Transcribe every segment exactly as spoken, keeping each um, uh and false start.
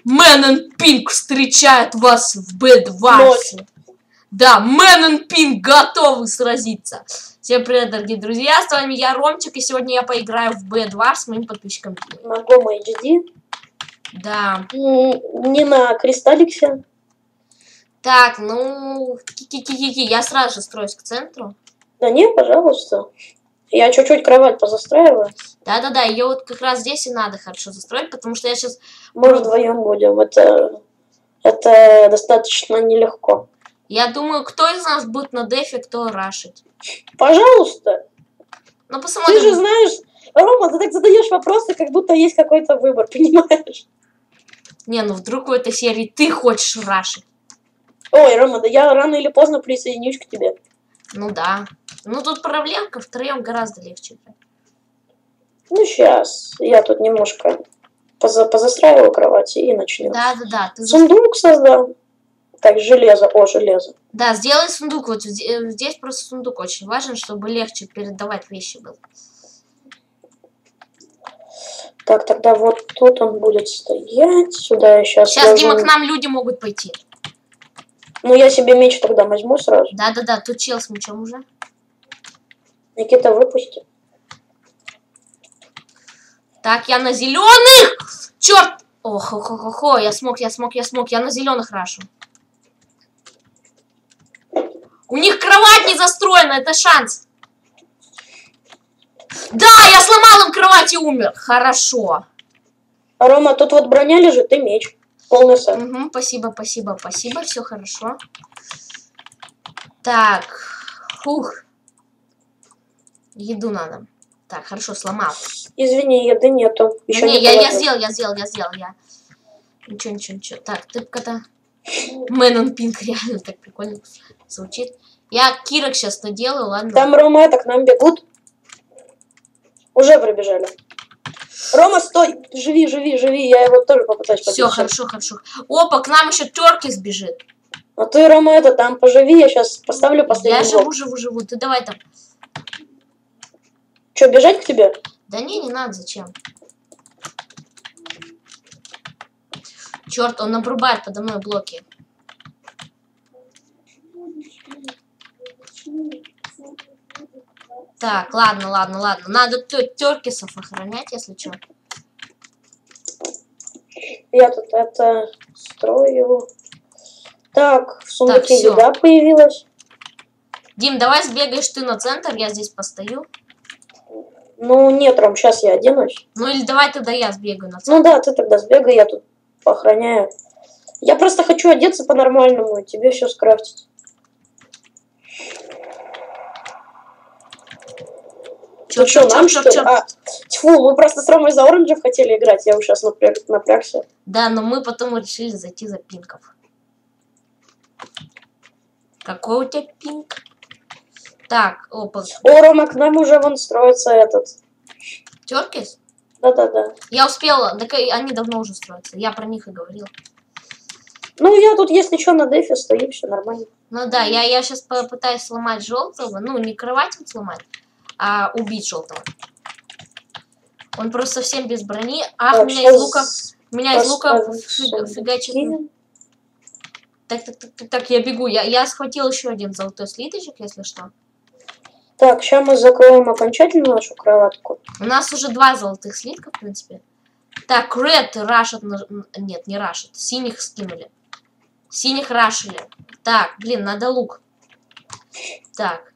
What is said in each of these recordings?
Мэн Пинк встречает вас в бэ два. Да, Мэн Пинк готовы сразиться. Всем привет, дорогие друзья, с вами я, Ромчик, и сегодня я поиграю в бэ два с моим подписчиком. На Гома эйч ди. Да. Не на Кристалликсе. Так, ну, ки-ки-ки-ки, я сразу же строюсь к центру. Да не, пожалуйста. Я чуть-чуть кровать позастраиваю. Да-да-да, ее вот как раз здесь и надо хорошо застроить, потому что я сейчас... Мы вдвоем будем. Это, это достаточно нелегко. Я думаю, кто из нас будет на дефе, кто рашить. Пожалуйста. Ну, посмотрим. Ты же знаешь, Рома, ты так задаешь вопросы, как будто есть какой-то выбор, понимаешь? Не, ну вдруг в этой серии ты хочешь рашить. Ой, Рома, да я рано или поздно присоединюсь к тебе. Ну да. Ну тут проблемка, втроем гораздо легче. Ну сейчас, я тут немножко поза позастраиваю кровати и начнем. Да-да-да. Сундук создам. Так, железо, о, железо. Да, сделай сундук. Вот здесь просто сундук очень важен, чтобы легче передавать вещи было. Так, тогда вот тут он будет стоять. Сюда я сейчас... Сейчас, должен... Дима, к нам люди могут пойти. Ну, я себе меч тогда возьму сразу. Да-да-да, тут чел с мечом уже. Никита, выпусти. Так, я на зеленых! Черт! Ох, ох, ох, ох, ох, я смог, я смог, я смог. Я на зеленых рашу. У них кровать не застроена, это шанс. Да, я сломал им кровать и умер. Хорошо. Рома, тут вот броня лежит и меч. Полный сет. Угу, спасибо, спасибо, спасибо, все хорошо. Так, фух. Еду надо. Так, хорошо, сломал. Извини, еды нету. Еще да не, не я, я сделал, я сделал, я сделал, я. Ничего, ничего, ничего. Так, ты-ка-то. Мэн Пинк реально так прикольно звучит. Я кирок сейчас наделаю, ладно? Там, Рома, это к нам бегут. Уже пробежали. Рома, стой! Живи, живи, живи. Я его тоже попытаюсь победить. Все, хорошо, хорошо. Опа, к нам еще терки сбежит. А ты, Рома, это там поживи. Я сейчас поставлю последний Я блок. живу, живу, живу. Ты давай там. Че, бежать к тебе? Да не, не надо, зачем? Черт, он обрубает подо мной блоки. Так, ладно, ладно, ладно. Надо теркисов охранять, если что. Я тут это строю. Так, в сундуке так, еда появилась. Дим, давай сбегаешь ты на центр, я здесь постою. Ну, нет, Ром, сейчас я оденусь. Ну, или давай тогда я сбегаю на центр. Ну да, ты тогда сбегай, я тут поохраняю. Я просто хочу одеться по-нормальному, и тебе все скрафтить. Чё, чё, нам чё, что чё, ли? А, тьфу, мы просто с Ромой за оранжев хотели играть, я уже сейчас напряг, напрягся. Да, но мы потом решили зайти за пинков. Какой у тебя пинк? Так, опа. О, Рома, к нам уже вон строится этот. Теркис? Да-да-да. Я успела, так они давно уже строятся, я про них и говорил. Ну, я тут, если что, на дефе стою, все нормально. Ну да, я, я сейчас попытаюсь сломать желтого, ну, не кровать сломать, а убить желтого. Он просто совсем без брони. Ах, так, меня из лука, меня из лука фига, фигачит. Так, так, так, так, так, я бегу. Я, я схватил еще один золотой слиточек, если что. Так, сейчас мы закроем окончательно нашу кроватку. У нас уже два золотых слитка, в принципе. Так, Ред рашит... Нет, не рашит. Синих скинули. Синих рашили. Так, блин, надо лук. Так.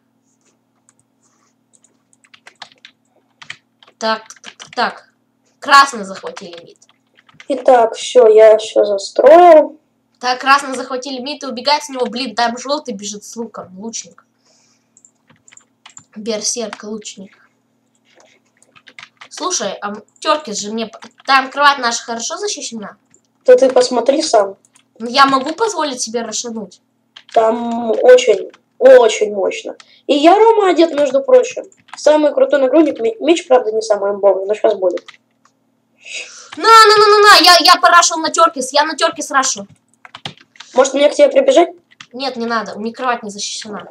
Так, так, так, так. Красный захватили мид. Итак, все, я все застроил. Так, красный захватили мид и убегает с него. Блин, там желтый бежит с луком. Лучник. Берсерк, лучник. Слушай, а терки же мне... Там кровать наша хорошо защищена? Да ты посмотри сам. Я могу позволить себе расшагнуть? Там очень, очень мощно. И я, Рома, одет, между прочим. Самый крутой нагрудник. Меч, правда, не самый имбовый, но сейчас будет. На, на, на, на, на, я, я порашил на теркис. Я на теркис рашу. Может, мне к тебе прибежать? Нет, не надо. У меня кровать не защищена.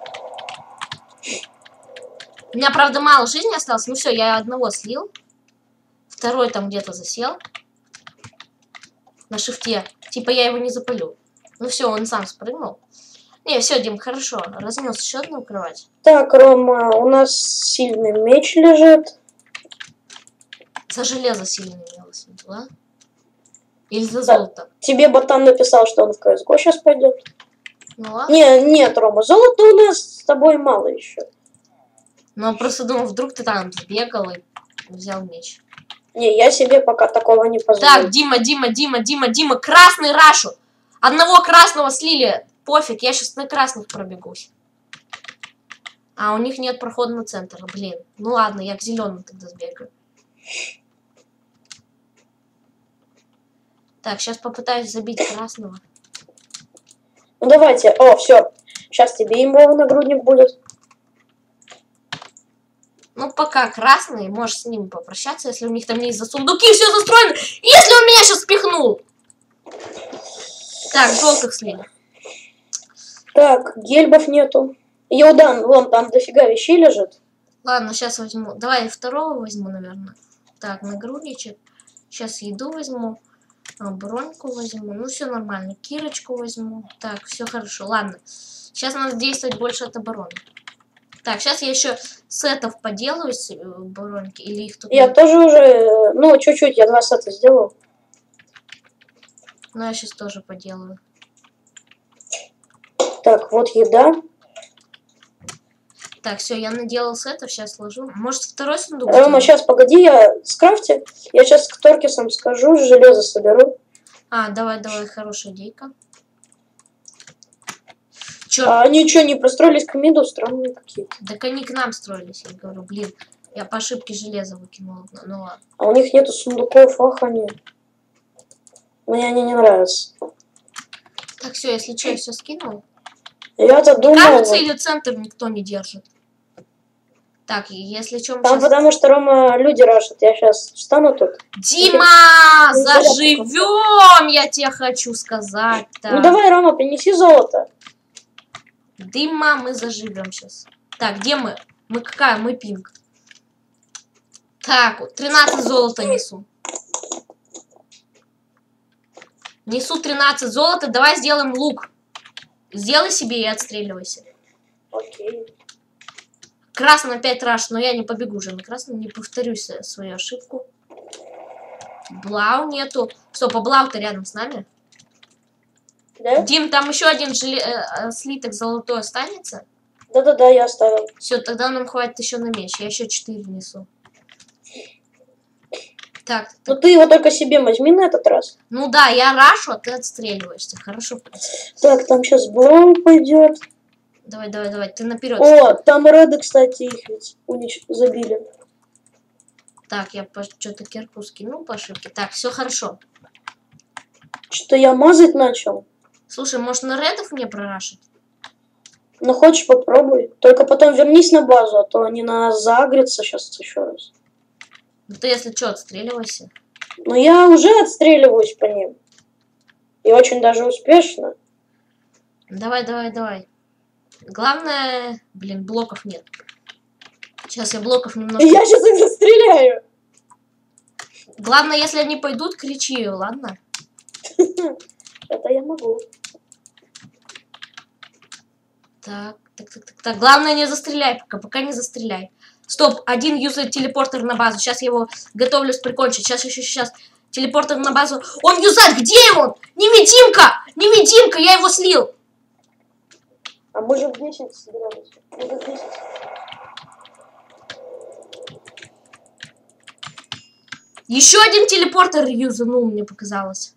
У меня, правда, мало жизни осталось. Ну все, я одного слил. Второй там где-то засел. на шифте. Типа я его не запалю. Ну все, он сам спрыгнул. Не, все, Дим, хорошо. Разнес еще одну кровать. Так, Рома, у нас сильный меч лежит. За железо сильно имелось, да? Или за Да. золото? Тебе ботан написал, что он в КС го сейчас пойдет. Ну ладно. Не, нет, Рома, золота у нас с тобой мало еще. Ну, я просто думал, вдруг ты там сбегал и взял меч. Не, я себе пока такого не позволю. Так, Дима, Дима, Дима, Дима, Дима, красный рашу. Одного красного слили. Пофиг, я сейчас на красных пробегусь. А у них нет прохода на центр, блин. Ну ладно, я к зеленым тогда сбегаю. Так, сейчас попытаюсь забить красного. Ну давайте, о, все. Сейчас тебе имбовый нагрудник будет. Ну, пока красный, можешь с ним попрощаться, если у них там есть за сундуки, все застроено. Если он меня сейчас спихнул. Так, желтых слили. Так, гельбов нету. Йодан, вон там дофига вещей лежит. Ладно, сейчас возьму. Давай второго возьму, наверное. Так, нагрудничек. Сейчас еду возьму. А, броньку возьму. Ну, все нормально. Кирочку возьму. Так, все хорошо. Ладно. Сейчас надо действовать больше от обороны. Так, сейчас я еще сетов поделаю с броньки. Или их тут... Я нет? тоже уже, ну, чуть-чуть, я два сета сделал. Ну, я сейчас тоже поделаю. Так, вот еда. Так, все, я наделал сетов, сейчас сложу. Может, второй сундук? Рома, сделаю? сейчас, погоди, я скрафте. Я сейчас к Торкисам скажу, железо соберу. А, давай, давай, хорошая идейка. Черт, А они что, не простроились к миду? Странные какие-то. так они к нам строились, я говорю, блин. Я по ошибке железо выкинула. Ну ладно. А у них нету сундуков, ах они. Мне они не нравятся. Так, все, если что, я все скинул. Я-то думал... Кажется, вот, или центр никто не держит. Так, и если что, мы там сейчас... потому что, Рома, люди рашат. Я сейчас встану тут. Дима, Ну, заживем, я тебе хочу сказать. Так. Ну давай, Рома, принеси золото. Дима, мы заживем сейчас. Так, где мы? Мы какая? Мы пинг. Так, вот, тринадцать золота несу. Несу тринадцать золота, давай сделаем лук. Сделай себе и отстреливайся. Окей. Красный опять раш, но я не побегу уже на красный, не повторюсь свою ошибку. Блау нету. Стоп, а Блау-то рядом с нами. Да? Дим, там еще один желе... э, слиток золотой останется. Да-да-да, я оставил. Все, тогда нам хватит еще на меч. Я еще четыре несу. Так, Ну ты его только себе возьми на этот раз. ну да, я рашу, а ты отстреливаешься. Хорошо. Так, там сейчас Блоу пойдет. Давай, давай, давай, ты наперед. О, там Реды, кстати, их ведь унич... забили. Так, я что-то кирку скинул по ошибке. Так, все хорошо. Что я мазать начал. Слушай, может на редов мне прорашить? Ну хочешь, попробуй. Только потом вернись на базу, а то они на нас заагрятся сейчас еще раз. Ну ты если что, отстреливайся. Но я уже отстреливаюсь по ним. И очень даже успешно. Давай, давай, давай. Главное, блин, блоков нет. Сейчас я блоков немножко... Я сейчас их застреляю. Главное, если они пойдут, кричи, ладно? Это я могу. Так, так, так, так, так. Главное, не застреляй пока, пока не застреляй. Стоп, один юзает телепортер на базу. Сейчас я его готовлюсь прикончить. Сейчас, еще, сейчас. Телепортер на базу. Он юзает, где он? Невидимка! Невидимка, я его слил. А мы же в десять собираемся. Мы же в десять. Еще один телепортер юзанул, мне показалось.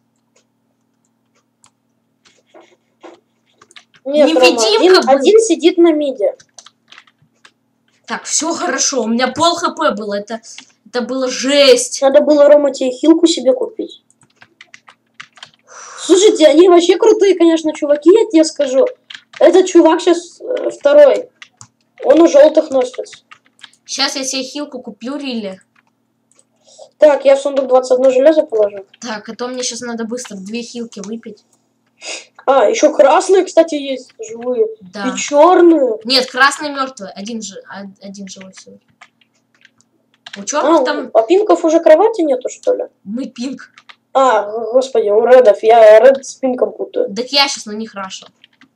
Нет, Рома, Невидимка, один, один сидит на миде. Так, все хорошо. У меня пол хп было. Это, это было жесть. Надо было, Рома, тебе хилку себе купить. Слушайте, они вообще крутые, конечно, чуваки, я тебе скажу. Этот чувак сейчас э, второй. Он у желтых носит. Сейчас я себе хилку куплю, Рилли. Так, я в сундук двадцать одно железо положу. Так, а то мне сейчас надо быстро две хилки выпить. А, еще красные, кстати, есть живые. Да. И черные. Нет, красный мертвый. Один же, один живой всего. У черных А, там а пинков уже кровати нету, что ли? мы пинг. А, господи, у Редов. Я Ред с Пинком путаю. Так я сейчас на них рашу.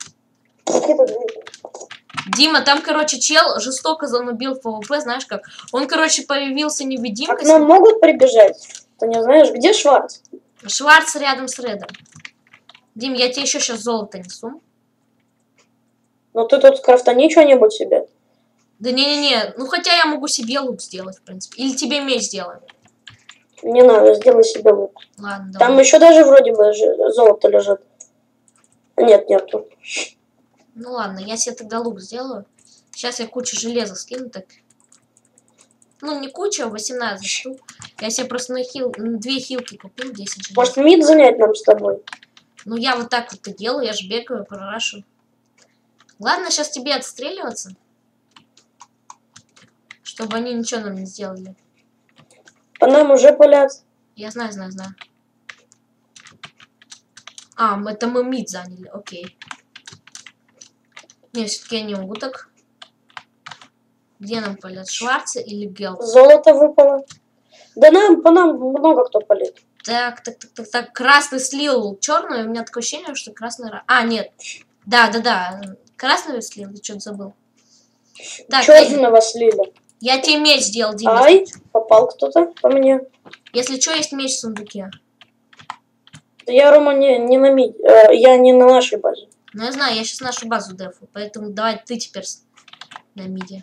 Дима, там, короче, чел жестоко занубил в ПВП, знаешь как? Он, короче, появился невидимкой. А к нам могут прибежать? Ты не знаешь, где Шварц? Шварц рядом с Редом. Дим, я тебе еще сейчас золото несу. Ну ты тут крафтани что-нибудь себе. Да не-не-не, ну хотя я могу себе лук сделать, в принципе. Или тебе меч сделаем. Не надо, сделай себе лук. Ладно, давай. Там еще даже вроде бы золото лежит. Нет, нету. Ну ладно, я себе тогда лук сделаю. Сейчас я кучу железа скину, так. Ну, не куча, а восемнадцать штук. Я себе просто на хил... две хилки купил, десять железа. Может, мид занять нам с тобой? Ну, я вот так вот и делаю, я же бегаю, прорашу. Ладно, сейчас тебе отстреливаться. Чтобы они ничего нам не сделали. По нам уже палят. Я знаю, знаю, знаю. А, это мы мид заняли, окей. Не, все-таки я не могу так. Где нам палят? Шварцы или Гелп? Золото выпало. Да нам, по нам много кто палит. Так, так, так, так, так. Красный слил черную. У меня такое ощущение, что красный... А, нет. Да, да, да. Красный слил, я что-то забыл. Так, черного я... слили. Я тебе меч сделал, Дима. Ай, попал кто-то по мне. Если что, есть меч в сундуке. Да я, Рома, не, не на ми... э, я не на нашей базе. Ну, я знаю, я сейчас нашу базу дефу. Поэтому давай ты теперь на миде.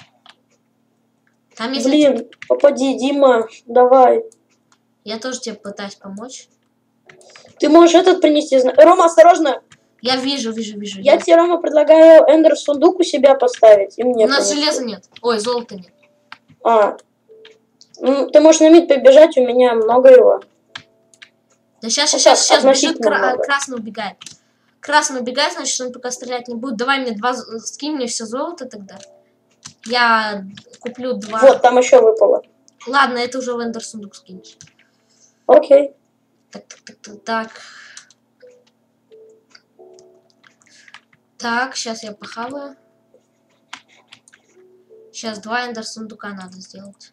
Там, если... Блин, попади, Дима, давай. Я тоже тебе пытаюсь помочь. Ты можешь этот принести. Рома, осторожно. Я вижу, вижу, вижу. Я, я... тебе, Рома, предлагаю эндер сундук у себя поставить. И мне, у нас конечно. железа нет. Ой, золота нет. А. Ну, ты можешь на мид побежать, у меня много его. Да сейчас, сейчас, сейчас, сейчас бежит, кра красный убегает. Красный убегает, значит, он пока стрелять не будет. Давай мне два, скинь мне все золото тогда. Я куплю два. Вот, там еще выпало. Ладно, это уже в эндер сундук скинешь. Окей. Так, так, так, так, так. Так, сейчас я похаваю. Сейчас два эндер сундука надо сделать.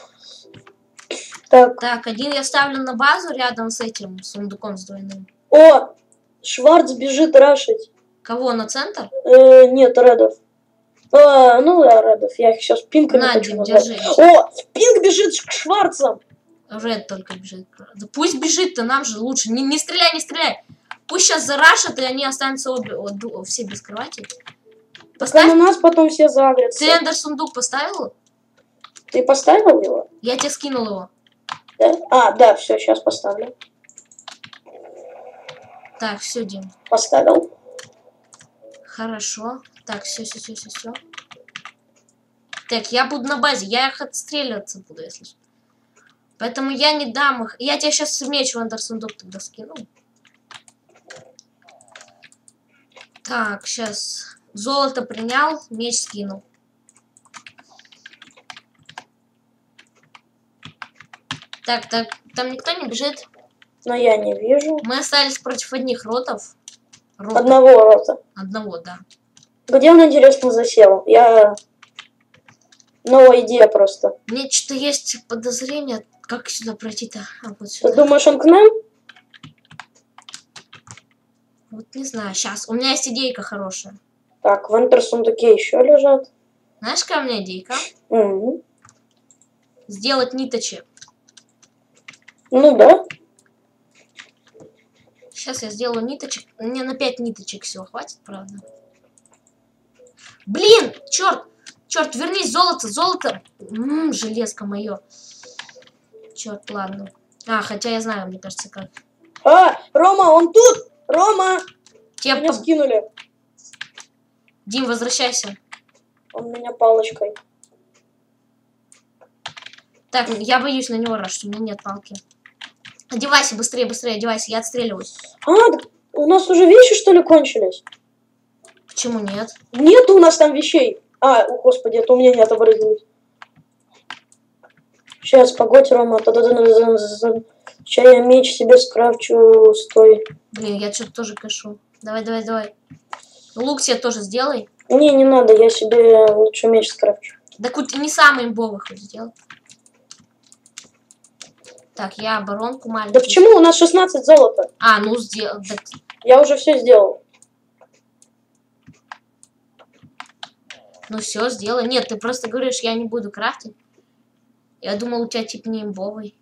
Так. Так, один я ставлю на базу рядом с этим сундуком с двойным. О, Шварц бежит рашить. Кого, на центр? Э, нет, Редов. А, ну да, Редов, я их сейчас пинками на, хочу Дим, назвать. держи. О, Пинк бежит к Шварцам. Ред только бежит. Да пусть бежит-то, нам же лучше. Не, не стреляй, не стреляй. Пусть сейчас зарашат, и они останутся обе, о, все без кровати. Поставь. На нас потом все загрятся. Ты эндер сундук поставил? Ты поставил его? Я тебе скинул его. Да? А, да, все, сейчас поставлю. Так, все, Дим. Поставил. Хорошо. Так, все, все, все, все, все. Так, я буду на базе. Я их отстреливаться буду, если что. Поэтому я не дам их. Я тебе сейчас меч в эндер сундук тогда скину. Так, сейчас. Золото принял, меч скинул. Так, так, там никто не бежит. Но я не вижу. Мы остались против одних ротов. Рот. Одного рота. Одного, да. Где он, интересно, засел? Я... Новая идея просто. Мне что-то есть подозрение, как сюда пройти-то. А, вот сюда. Ты думаешь, он к нам? Вот не знаю, сейчас. У меня есть идейка хорошая. Так, в эндер сундуке еще лежат. Знаешь, какая у меня идейка? Угу. Сделать ниточек. Ну да. Сейчас я сделаю ниточек. Мне на пять ниточек всего хватит, правда. Блин, черт, черт, вернись, золото, золото. Ммм, железка мое. Черт, ладно. А, хотя я знаю, мне кажется, как. А, Рома, он тут! Рома! Тебя меня по... скинули. Дим, возвращайся. Он меня палочкой. Так, я боюсь на него раз, что у меня нет палки. Одевайся, быстрее, быстрее, одевайся, я отстреливаюсь. А, у нас уже вещи, что ли, кончились? Почему нет? Нету у нас там вещей. А, о, господи, это у меня не отобразилось. Сейчас, погодь, Рома. Сейчас я меч себе скрафчу, стой. Блин, я что-то тоже кэшу. Давай, давай, давай. Лук себе тоже сделай. Не, не надо, я себе лучше меч скрафчу. Да хоть не самый имбовый хоть сделай. Так, я оборонку маленькую. Да почему у нас шестнадцать золота? А, ну сделал. Да... Я уже все сделал. Ну все, сделай. Нет, ты просто говоришь, я не буду крафтить. Я думал, у тебя тип не имбовый.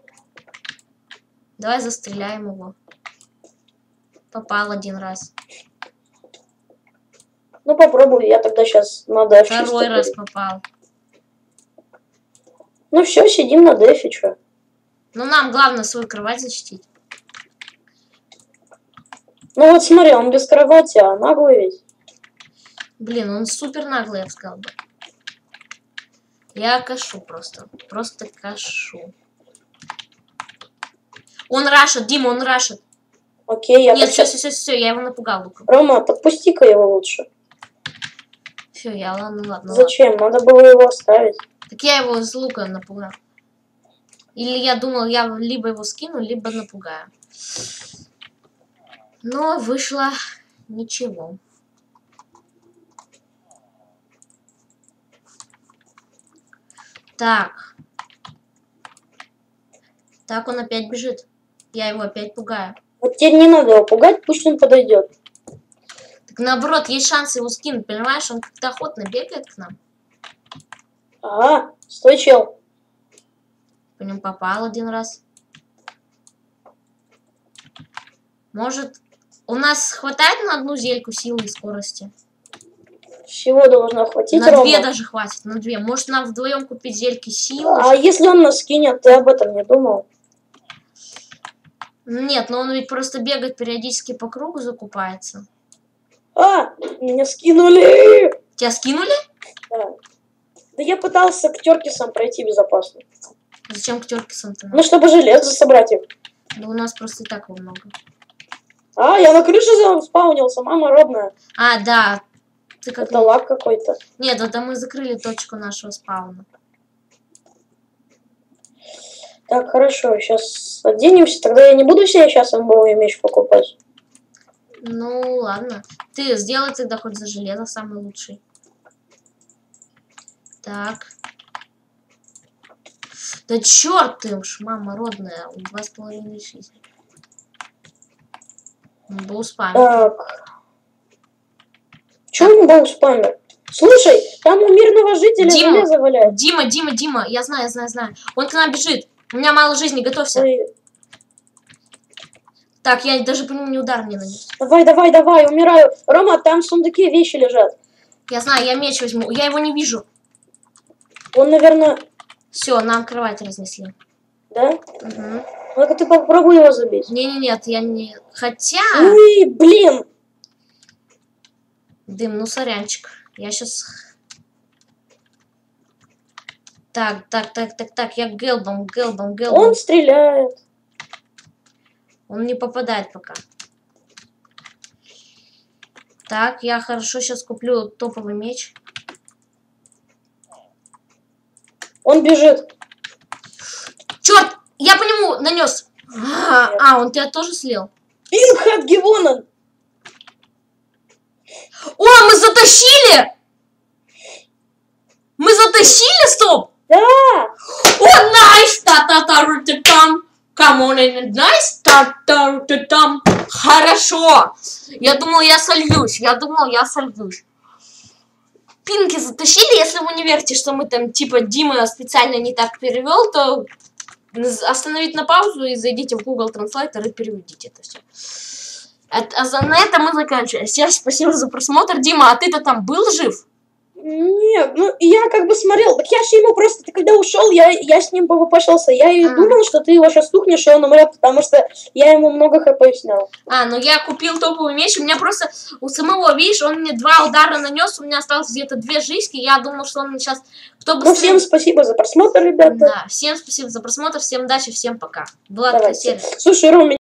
Давай застреляем его. Попал один раз. Ну попробуй, я тогда сейчас на дефе. Второй раз попал. Ну все, сидим на дефе, что? Ну нам главное свою кровать защитить. Ну вот смотри, он без кровати, а наглый ведь. Блин, он супер наглый, я бы сказал бы. Я кашу просто. Просто кашу. Он рашит, Дима, он рашит. Окей, я... Нет, все, все, все, все, я его напугал луком. Рома, подпусти-ка его лучше. Все, я, ладно, ладно. Зачем? Ладно. Надо было его оставить. Так я его с лука напугал. Или я думал, я либо его скину, либо напугаю. Но вышло ничего. Так. Так, он опять бежит. Я его опять пугаю. Вот теперь не надо его пугать, пусть он подойдет. Так наоборот, есть шанс его скинуть, понимаешь? Он как-то охотно бегает к нам. Ага, стой, чел. По нему попал один раз. Может, у нас хватает на одну зельку силы и скорости? Всего должно хватить, На Рома. две даже хватит, на две. Может, нам вдвоем купить зельки силы? А если он нас скинет, ты об этом не думал? Нет, но он ведь просто бегает периодически по кругу, закупается. А, меня скинули! Тебя скинули? Да. Да я пытался к Теркисам пройти безопасно. Зачем к Теркисам-то? Ну, чтобы железо собрать их. Да у нас просто и так его много. А, я на крыше спаунился, мама родная. А, да. Ты как... Это лаг какой-то. Нет, это мы закрыли точку нашего спауна. Так, хорошо, сейчас оденемся. Тогда я не буду себе сейчас имбовый меч покупать. Ну, ладно. Ты сделай тогда хоть за железо самый лучший. Так. Да черт ты уж, мама родная. Два с половиной жизни. Был спамер. Так. Чего не был спамер? Слушай, там у мирного жителя Дима, железо валяется. Дима, Дима, Дима, я знаю, я знаю, знаю. Он к нам бежит. У меня мало жизни, готовься. Ой. Так, я даже по нему ни удар не нанес. Давай, давай, давай, умираю. Рома, там в сундуке вещи лежат. Я знаю, я меч возьму. Я его не вижу. Он, наверное... Все, нам кровать разнесли. Да? Угу. Ну-ка ты попробуй его забить. Не-не-нет, я не... Хотя... Ой, блин! Дым, ну сорянчик. Я сейчас... Так, так, так, так, так. Я гелбом, гелбом, гелбом. Он стреляет. Он не попадает пока. Так, я хорошо сейчас куплю топовый меч. Он бежит. Черт! Я по нему нанес. А, а, он тебя тоже слил? Пинхат Гивонан! О, мы затащили! Мы затащили, стоп! Да! О, найс! Та-та-та-ру-та-там! Come on in, nice! Та-та-ру-та-там! Хорошо! Я думал, я сольюсь. Я думал, я сольюсь. Пинки затащили. Если вы не верите, что мы там, типа, Дима специально не так перевел, то остановить на паузу и зайдите в Google Translator и переведите это все. А, а на этом мы заканчиваем. Всем спасибо за просмотр. Дима, а ты-то там был жив? Нет, ну я как бы смотрел. Так я же ему просто, ты когда ушел, я, я с ним повыпашился. Я и А. думал, что ты его сейчас тухнешь, и он умрет, потому что я ему много хп снял. А, ну я купил топовый меч. У меня просто у самого, видишь, он мне два удара нанес. У меня осталось где-то две жизни. Я думал, что он мне сейчас... Кто Ну, быстрее... всем спасибо за просмотр, ребята. Да, всем спасибо за просмотр. Всем удачи, всем пока. Была такая серия. Слушай, Рома,